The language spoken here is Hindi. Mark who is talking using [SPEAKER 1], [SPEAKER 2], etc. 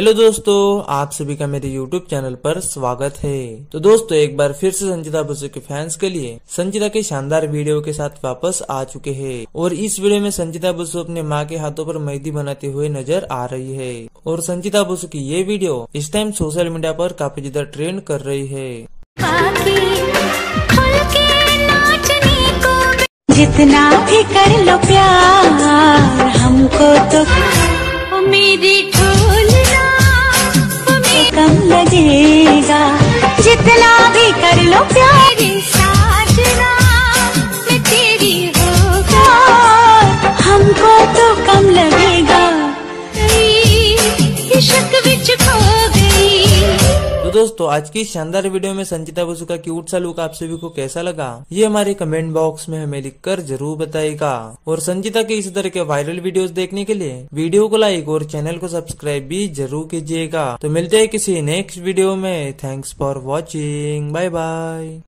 [SPEAKER 1] हेलो दोस्तों, आप सभी का मेरे YouTube चैनल पर स्वागत है। तो दोस्तों, एक बार फिर से संचिता बसु के फैंस के लिए संचिता के शानदार वीडियो के साथ वापस आ चुके हैं। और इस वीडियो में संचिता बसु अपने माँ के हाथों पर मेहंदी बनाते हुए नजर आ रही है। और संचिता बसु की ये वीडियो इस टाइम सोशल मीडिया पर काफी ज्यादा ट्रेंड कर रही है।
[SPEAKER 2] जितना भी कर लो प्यार हमको तो मेरी कम लगेगा। जितना भी कर लो प्यार साजना मैं तेरी होगा, हमको तो कम लगेगा। इश्क विच खो गई।
[SPEAKER 1] तो दोस्तों, आज की शानदार वीडियो में संचिता बसु का क्यूट सा लुक आप सभी को कैसा लगा, ये हमारे कमेंट बॉक्स में हमें लिखकर जरूर बताइएगा। और संचिता के इस तरह के वायरल वीडियोस देखने के लिए वीडियो को लाइक और चैनल को सब्सक्राइब भी जरूर कीजिएगा। तो मिलते हैं किसी नेक्स्ट वीडियो में। Thanks for watching, bye bye.